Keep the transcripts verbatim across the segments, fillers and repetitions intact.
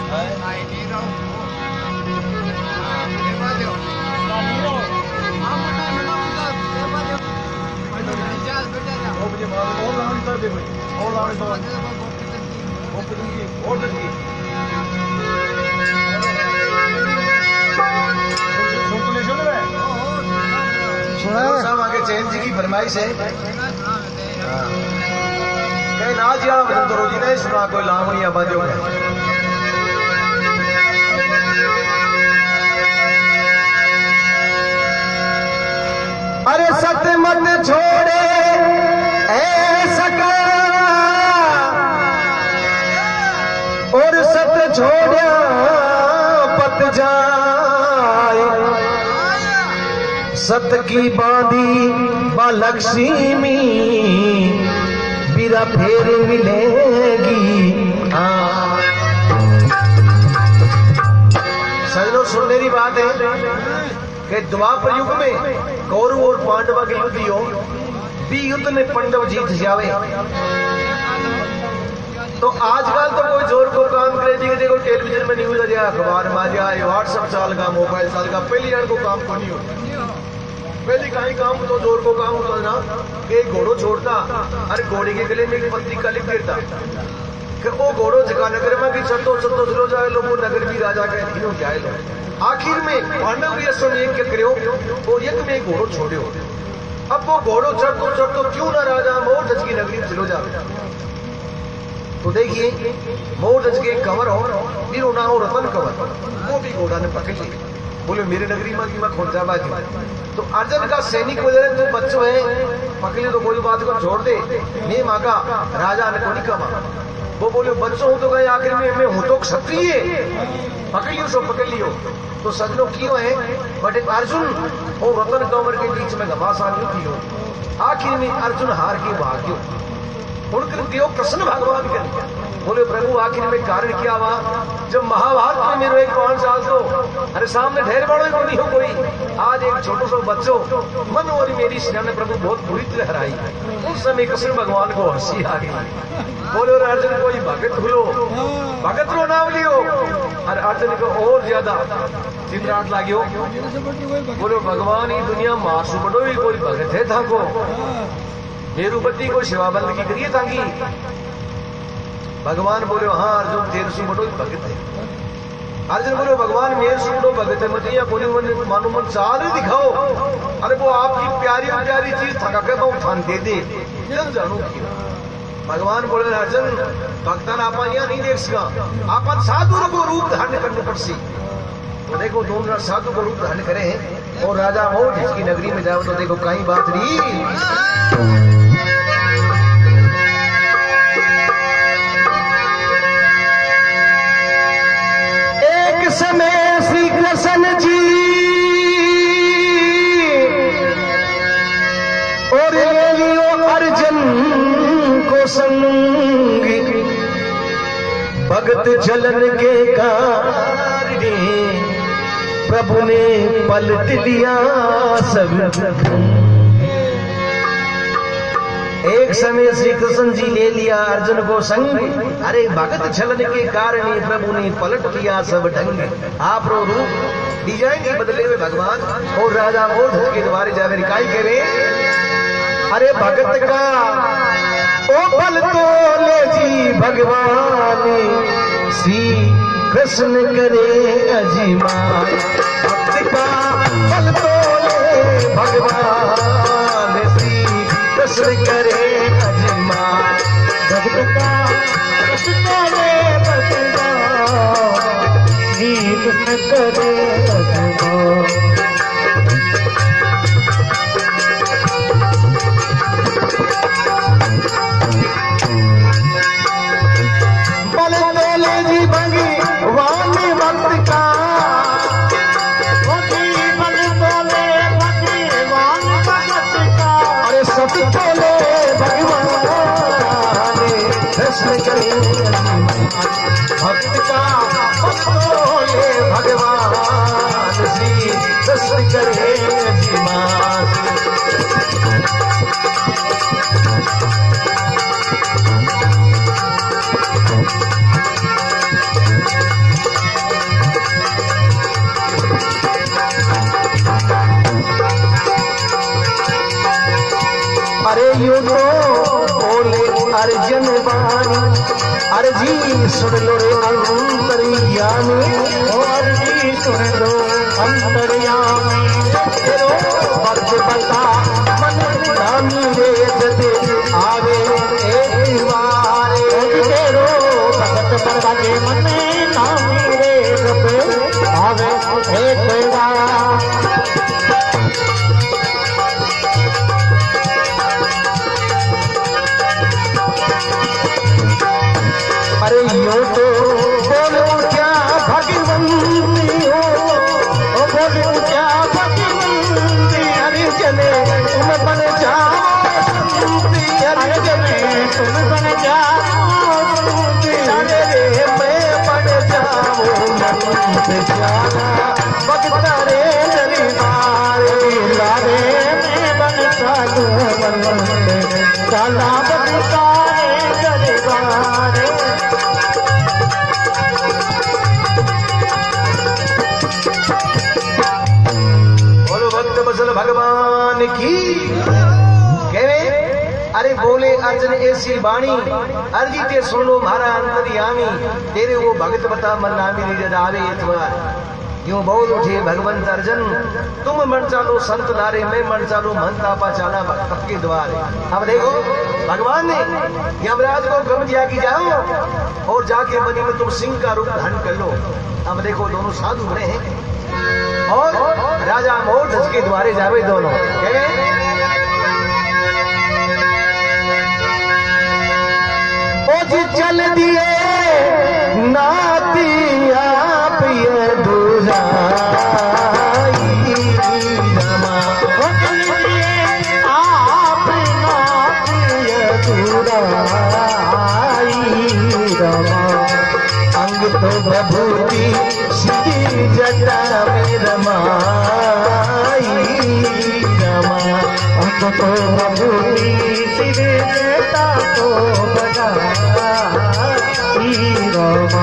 चैन जी की फरमाइश है नाच या तो रोजी नहीं सुना कोई लावणी या बाजो अरे सत मत छोड़े ऐ सका और सत छोड़ा पत जाए सत की बांधी बालक्ष्मी बिरा फेर मिलेगी। सजनों सुनने की बात है कि द्वापर युग में कौरव और पांडवा के युद्ध हो भी युद्ध में पांडव जीत जावे तो आजकल तो कोई जोर को काम करे जी देखो टेलीविजन में न्यूज आ जाए अखबार में आ जाए व्हाट्सएप चाल का मोबाइल चाल का पहली जन को काम को नहीं हो पहले कहीं काम तो जोर को काम होता ना कि घोड़ो छोड़ता अरे घोड़े के गले में एक पत्रिका लिख देता कि वो घोड़ो जगह नगर में भी चलतो चलतो चलो जाए लो वो नगर भी राजा के अधीन जाए लो आखिर में पांडव भी असम एक के करो और एक में घोड़ो छोड़ो अब वो घोड़ो चढ़तो चढ़तो क्यों ना राजा मोर धज की नगरी चलो जाए तो देखिए मोर धज के कंवर हो फिर ना हो रतन कंवर वो भी घोड़ा ने पकड़ लिया बोले मेरे नगरी में की मैं खोजा बाजी तो अर्जुन का सैनिक वगैरह जो बच्चों है पकड़े तो कोई बात को छोड़ दे नहीं मांगा राजा ने को नहीं कमा वो बोले बच्चों तो गए आखिर में मैं हूं तो क्षत्रिय पकड़ लियो सो पकड़ लियो तो सजनों क्यों है बट अर्जुन और रतन कंवर के बीच में घमासान थी हो आखिर में अर्जुन हार के भाग्यो उनकर देव प्रसन्न भगवान कर बोले प्रभु आखिर में कारण क्या हुआ जब महाभारत में मेरे एक पांच साल तो अरे सामने ढेर बड़ो को नहीं हो कोई आज एक छोटो सो बच्चों मन और मेरी सेना ने प्रभु बहुत बुरी तरह हराई उस समय कृष्ण भगवान को हंसी आ गई बोले और अर्जुन कोई भगत हुलो भगत रो नाम लियो और अर्जुन को और ज्यादा चिंतराट लागियो बोलो भगवान ही दुनिया मासू बड़ो ही कोई भगत है था को मेरू बत्ती को सेवा बंद की करिए ताकि भगवान बोले हाँ अर्जुन तेरे सु बड़ो भगत है अर्जुन बोले भगवान मेरे सु बड़ो भगत है मुझे या बोले मानो मन चाल ही दिखाओ अरे वो आपकी प्यारी प्यारी चीज थका के मैं उठान दे दे जन जानू क्यों भगवान बोले अर्जुन भक्तन आप यहाँ नहीं देख सका आप साधु को रूप धारण करने पड़ सी तो देखो दोनों साधु को रूप धारण करे और राजा हो जिसकी नगरी में जाओ तो देखो कहीं बात नहीं समय श्री कृष्ण जी और ले लियो अर्जुन को संग भगत जलन के कारण प्रभु ने पलट लिया सब एक समय श्री कृष्ण जी ले लिया अर्जुन को संग अरे भगत छलन के कारण प्रभु ने पलट लिया सब ढंग आप रो रूप डिजाइन के बदले हुए भगवान और राजा मोर धज के द्वारे जावे रिकाई करे अरे भगत का ओ बल तो ले जी भगवान श्री कृष्ण करे अजीमान भक्त का बल तो ले भगवान श्री कृष्ण करे अजीमान भक्त का कृष्ण करे भगवान श्री कृष्ण करे अजीमान भक्त का बोले भगवान श्री कृष्ण करे अजीमान यो तो बोले अर्जन बानी अर्जी सुन लो रे अंतर्यामी अर्जी सुन लो अंतर्यामी तेरो भक्त बता मन नामी रे जते आवे एक बार तेरो भक्त बता के मन नामी रे जते आवे एक बार। अरे यो तो बोलो क्या भगवंती हो ओ बोलो क्या भगवंती अरे चले तुम बन जाओ संती अरे चले तुम बन जाओ संती अरे रे मैं बन जाऊं मन पे जाना भगता रे दरबारे लारे मैं बन जाऊं मन पे जाना भगता रे दरबारे। भगवान की कहवे अरे बोले अर्जन ऐसी बाणी अर्जी ते सुन लो मारा अंतर्यामी तेरे वो भगत बता मन नामी निज आवे इतवार यूं बोल उठे भगवंत अर्जन तुम मन चालो संत लारे मैं मन चालो मन तापा चाला सबके द्वार। अब देखो भगवान ने यमराज को हुक्म दिया कि जाओ और जाके बनी में तुम सिंह का रूप धारण कर लो। अब देखो दोनों साधु बने हैं और राजा मोर ध्वज के द्वारे जावे दोनों जी चल दिए नाती आप ये दुराई रमा आप नाती ये दुराई रमा अंग तो प्रभुति श्री जटा में रमाई रमा अंग तो प्रभुति श्री जटा को बनाई रमा।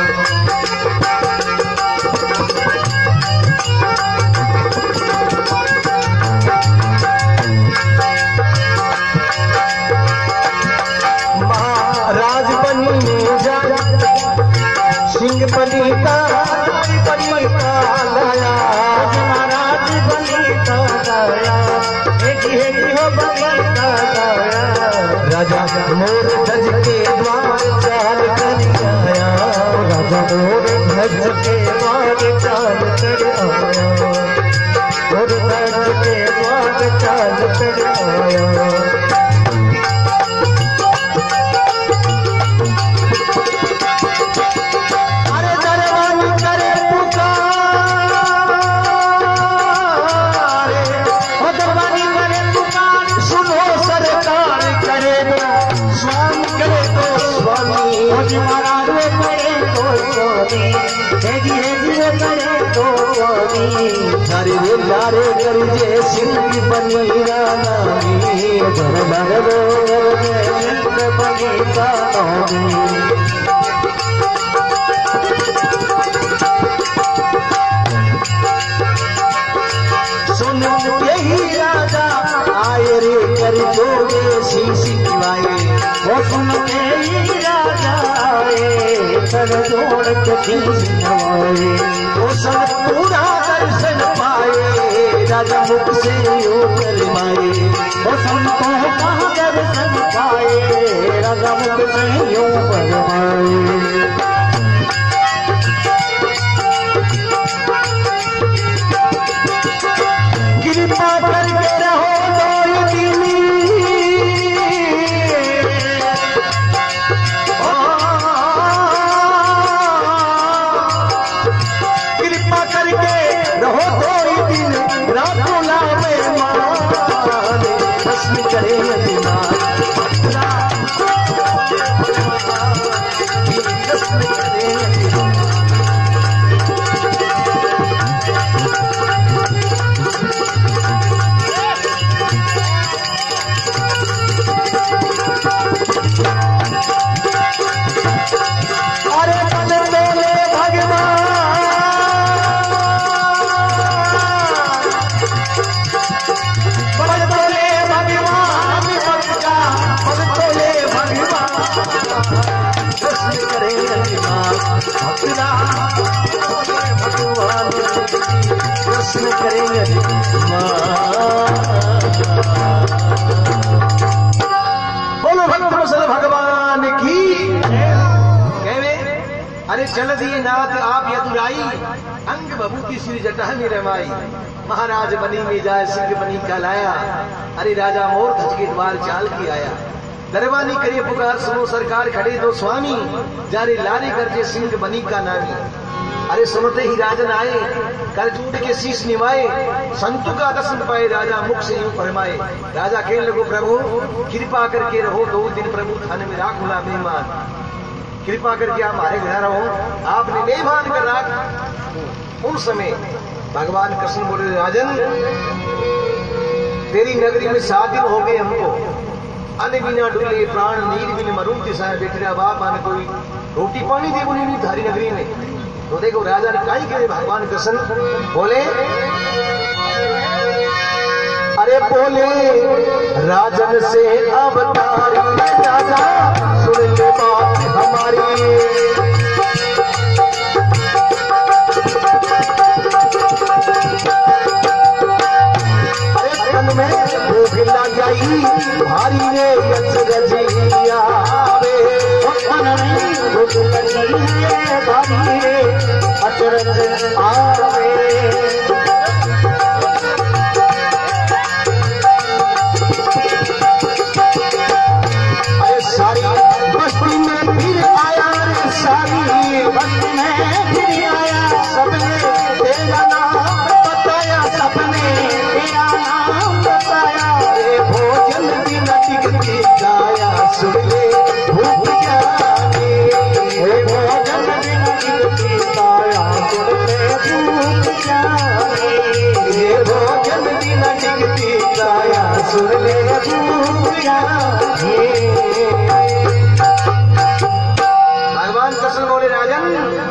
महाराज बनी जा सिंह बनी का बनी का लाया महाराज बनी का लाया एक एक हो बनी का लाया राजा मोर ध्वज के द्वार चाल कर आया राजा मोर ध्वज के द्वार चाल कर आया मोर ध्वज के द्वार चाल कर आया। नारे नारे कर जे सिंह बनी रानी धर धर सिंह बनी रानी सुन यही राजा आए रे कर जोगे शीश दिवाए वो सुन यही राजा आए कर जोड़ के शीश नवाए वो सब पूरा दर्शन पाए राजा मुख से यूं करवाए वो सबको कहाँ दर्शन पाए राजा मुख से यूं करवाए। कृपा करके रहो दौलती कृपा करके रहो दो दिन रातों लावे मान भस्म करे दिमाग भस्म भगवान प्रश्न करेंगे बोलो भक्त वत्सल भगवान की। अरे चल दिए नाथ आप यदुराई अंग बभूति श्री जटह में रमाई महाराज बनी में जाए सिंह बनी का लाया। अरे राजा मोर धज के द्वार चाल के आया दरबानी करिए पुकार सुनो सरकार खड़े दो स्वामी जारे लारे करके सिंह बनी का नामी। अरे सुनते ही राजन आए करजूट के शीश निभाए संतु का दर्शन पाए राजा मुख से यूं फरमाए। राजा कहने लगो प्रभु कृपा करके रहो दो दिन प्रभु थाने में राखुला मेहमान कृपा करके आप हमारे घर रहो आपने मेहमान कर राख। उस समय भगवान कृष्ण बोले राजन तेरी नगरी में सात दिन हो गए हमको अन्न बिना डुले प्राण नीर बिन मरूं दिशाएं बेटे बाप आने कोई रोटी पानी दे बोली नहीं थारी नगरी में। तो देखो राजा ने कहीं करे भगवान कृष्ण बोले अरे बोले राजन से अवतारी राजा सुन ले बात हमारी। अरे तन में भूख लग जाई भारी रे रजिया तन में भूख लग जाई भारी रे अचरज आवे। सारी बस्ती में फिर आया रे सारी बस्ती में फिर आया सबने तेरा नाम बताया सबने तेरा नाम बताया। रे भोजन बिन टिकती गाया सुन ले भूख जाने रे भोजन बिन टिकती गाया सुन ले भूख जाने रे भोजन बिन टिकती गाया सुन ले भूख जाने। भगवान कृष्ण बोले राजन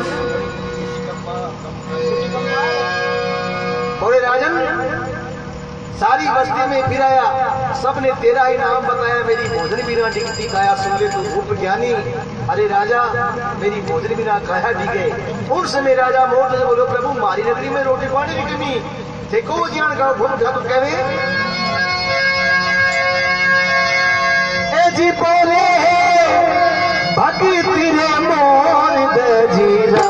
बोले राजन सारी बस्ती में फिर आया सबने तेरा ही नाम बताया मेरी भोजन बिना डिगती खाया सुन ले तू भूप ज्ञानी। अरे राजा मेरी भोजन बिना खाया डिगे। उस समय राजा मोर से बोलो प्रभु मारी नगरी में रोटी पानी की कमी थे को ज्ञान का भूल उठा तो कहे ए जी बोले भक्ति रे मोर दजीरा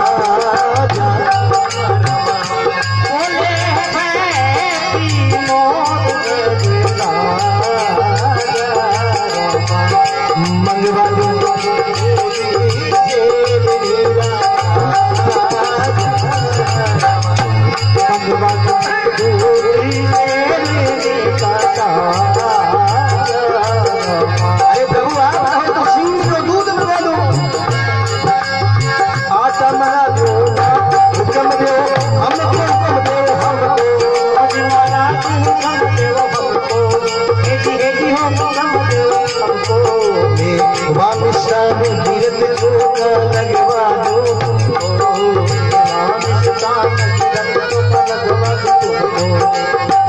बोले भक्ति मोर दजीरा मंगवा दो मंगवा अरे प्रभु आप तो सिंह को दूध मंगा दो आटा मंगा दो हुक्म दो हमको हुक्म दो हमको महाराज हुक्म दो हमको एजी एजी हो हुक्म दो हमको वामिश्रा में गिरत को लगवा दो वामिश्रा में गिरत को लगवा दो।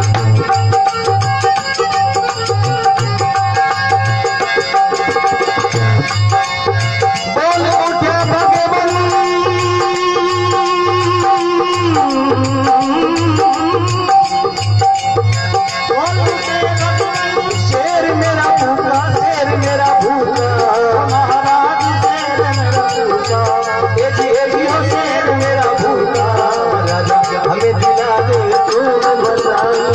शेर मेरा भूखा शेर मेरा भूखा महाराज शेर मेरा भूखा एजी एजी हो शेर मेरा भूखा राजा हमें दिला दे तू बताई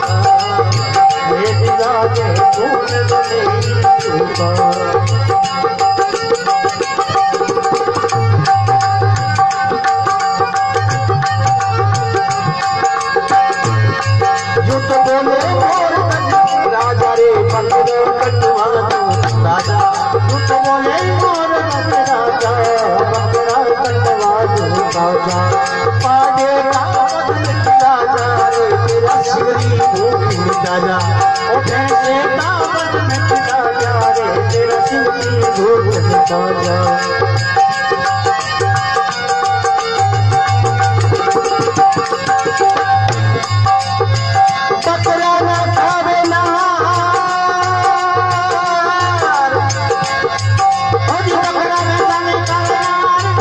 हमें दिला दे तू बताई यू तो बोले राजा रे बंदरो कटवा दो राजा तू तो बोले मोर राजा बंदरा कटवा दो राजा पागे राजा रे तेरा शिवरी भूमि राजा उठे से दावत में राजा रे तेरा शिवरी भूमि राजा। बकरा ना खावे ना बकरा ना खावे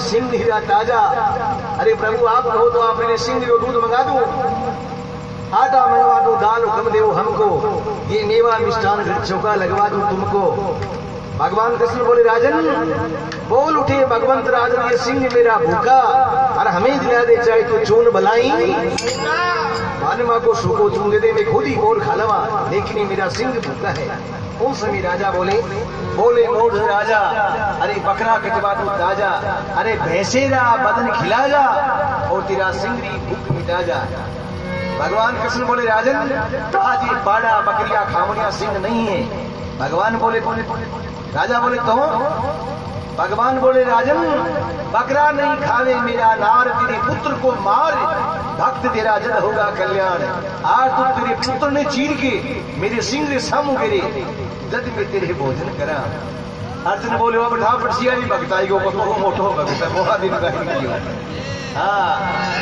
सिंह हीरा ताजा। अरे प्रभु आप कहो तो आप मेरे सिंह को दूध मंगा दूं, आटा मंगवा दूं, दाल हुक्म दो हमको, ये मेवा मिष्ठान चौका लगवा दूं तुमको। भगवान कृष्ण बोले राजन, बोल उठे भगवंत राजन, ये सिंह मेरा भूखा, और हमें दिला दे चाहे तो चून भलाई, मानमा को सूखो चून दे दे, मैं खुद ही और खा लवा, लेकिन ये मेरा सिंह भूखा है। उन समय राजा बोले बोले मोढ़ राजा, अरे बकरा कटवा दो ताजा, अरे भैंसेरा बदन खिला जा, और तेरा सिंगरी भूख मिटा जा। भगवान कृष्ण बोले राजन, आज ये पाड़ा बकरिया खावनिया सिंह नहीं है। भगवान बोले बोले राजा बोले तो भगवान बोले राजन, बकरा नहीं खावे मेरा नार, तेरे पुत्र को मार, भक्त तेरा जद होगा कल्याण। आज तो तेरे पुत्र ने चीर के मेरे सिंह रे सामू गिरे, जद में तेरे भोजन करा। अर्जुन बोले वो बैठा पड़सिया ही भक्ताई को तो मोटो भगता बहुत दिन का। हाँ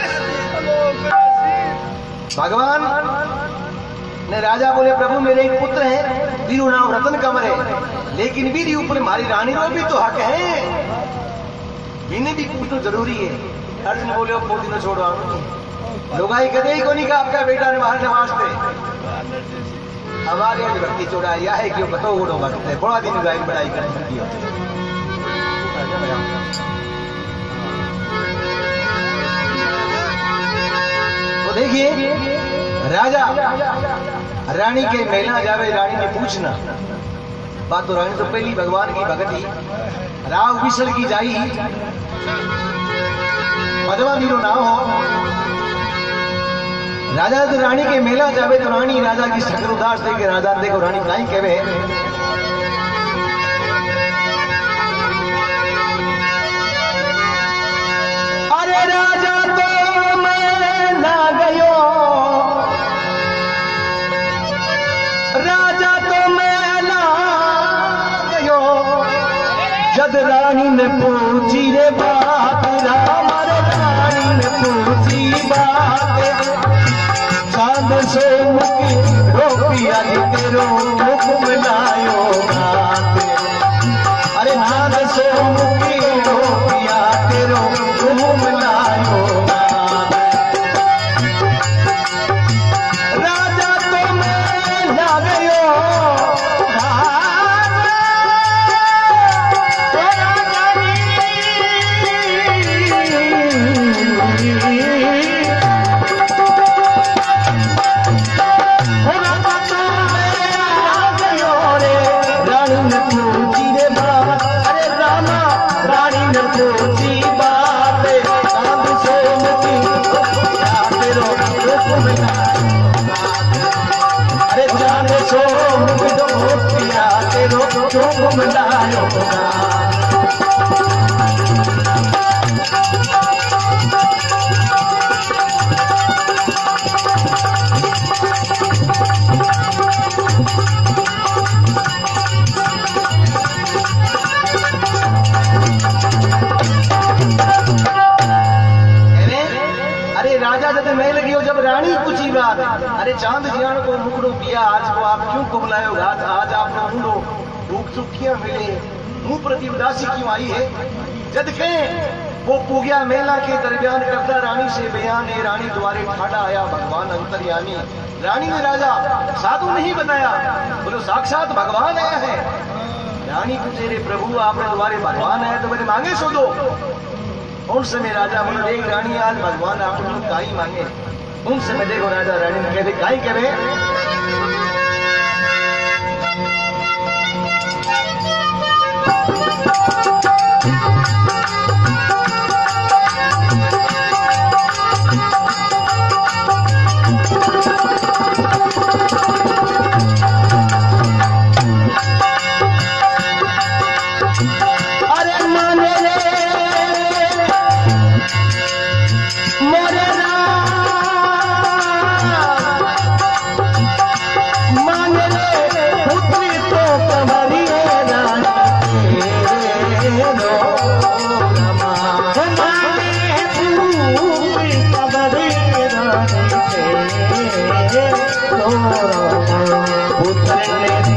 भगवान ने राजा बोले प्रभु मेरे एक पुत्र है, वीरू नाम रतन कमर है, लेकिन वीर ऊपर हमारी रानी को भी तो हक है, इन्हें भी कुछ तो जरूरी है। अर्जुन बोले वो पोती न छोड़ो, लोगाई कदे ही को नहीं कहा आपका बेटा ने बाहर नवाजते, हमारे आज भक्ति चोड़ा यह है कि वो बताओ उड़ो भक्त है, बड़ा दिन गाय बड़ाई कर सकती है। तो देखिए राजा रानी के मेला जावे, रानी ने पूछना बात, तो रानी तो पहली भगवान की भगती राव विसल की जाई, पदवा वीरो ना हो। राजा तो रानी के मेला जावे, तो रानी राजा की शक्ल उदास देखे, राजा देखो रानी काई कहवे, अरे राजा तो मैं ना गयो, राजा तो मैं ना गयो, जद रानी ने पूछी रे बात, राम रानी ने पूछी बात, चांद से मुकी रोपिया तेरो मुख मिलायो बात, अरे चांद से मुकी रोपिया तेरो मुख मिलायो बात, राजा तो मैं ना गयो, अरे चांद जियान को मुकड़ो पिया, आज को आप क्यों कुबलायो घात, आज आप ढूंढो भूख सुखियां मिले, मुंह प्रति उदासी क्यों आई है। जद के वो पूग्या मेला के दरमियान करता रानी से बयान है, रानी द्वारे ठाड़ा आया भगवान अंतर्यामी। रानी ने राजा साधु नहीं बताया, बोलो साक्षात भगवान आया है। रानी पूछे रे प्रभु आपने द्वारे भगवान आया तो मेरे मांगे सो दो। उन समय राजा बोले देख रानी आज भगवान आपने काई मांगे। उन समय देखो राजा रानी ने कहते काई करे, पुत्र ने